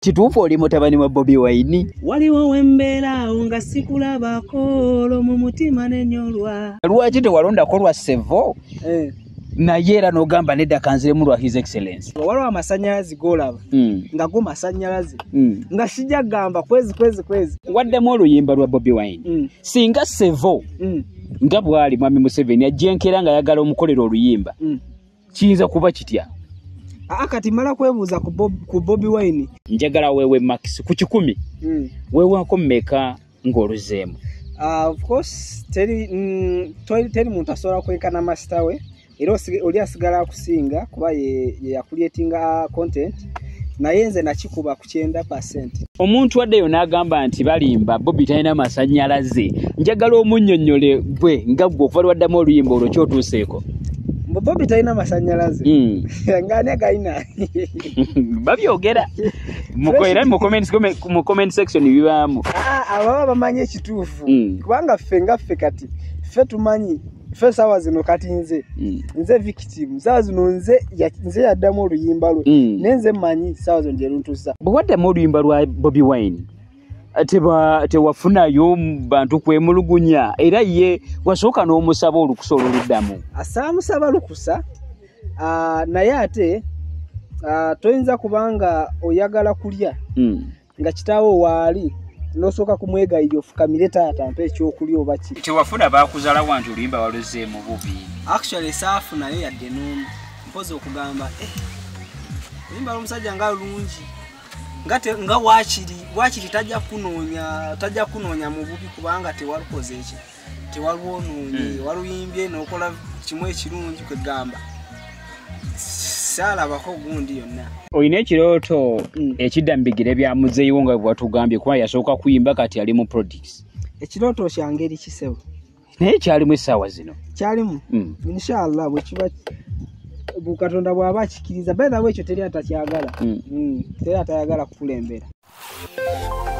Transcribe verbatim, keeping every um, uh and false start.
kituufu oli mutabani wa Bobi Wine? Waliwo wembeera nga sikulabako mu mutima nenyolwa. Lwaki tewalondako lwa Sevo? Eh. Naye era n'ogamba nedda kanziremu lwa His Excellency. Waliwo amasannyalaze g'olaba mm. nga go masannyalaze mm. nga sijja gamba kwezi kwezi kwezi. Waddemu oluyimba lwa Bobi Wine. mm. Singa Sevo mm. nga bwali Mwami Museveni ajjenkera nga ayagala omukolera oluyimba mm. kiyinza kuba kitya? Akati mala kwebuuza ku, Bob, ku Bobi Wine. Njagala wewe Max ku kikumi mm. weewako mmeka ng'oluzeemu? Uh, of course teri mm, teri muntu asobola kwekana master we era oli asigala akusinga kuba ye, ye yakuletinga content naye nze nakikuba ku kyenda percent. Omuntu addeyo n'agamba nti balimba Bobi talina masannyalaze. Njagala omunnyonnyole gwe nga gwe okuva lwaddamu oluyimba olwo kyotuuseeko. Bobi talina masannyalaze. mm. Ngane gaina. Babyogera mukoera mu comment mu comment section bibaamu. Ah, ababa bamanyi ekituufu. mm. Kubanga ffe nga ffe kati ffe tumanyi ffe sawa zino kati nze mm. nze victim sawa zino nze ya, nze yaddamu oluyimba lwe mm. nenze manyi sawa zino gye luntusa. Bwe waddamu oluyimba lwa Bobi Wine teba tewafunayo bantu kwemulugunya era ye wasooka n'omusaba olukusa oluddamu. Asaamusaba lukusa uh, naye ate uh, toyinza kubanga oyagala kulya mm. nga kitaawo waali nosooka kumwegayirira ofukamire taata mpa ekyokulya oba ki. Tewafuna baakuzala wantu oluyimba waluzeemu bubi. Actually saafu naye yadde n'omu mpozi okugamba eh, oluyimba lw'omusajja nga lulungi ngate nga wakiri wakiri tajja kunoonya tajja kunoonya mu bubi kubanga tewalukoze eki tewalwonoonye mm. waluyimbye n'okola kimu ekirungi kwegamba saalabako gundi yonna. Oyina ekirooto mm. ekidda mu bigere bya muzeeyiwo nga bwatugambye kuba yasooka kuyimba kati ali mu products. Ekirooto kyangeri kisebo naye kyalimu essaawa zino kyalimu mm. inshallah bwe kiba Katonda bw'aba akikiriza beda bwekyo teri atakyagala mm. mm. teri atayagala kukulembera.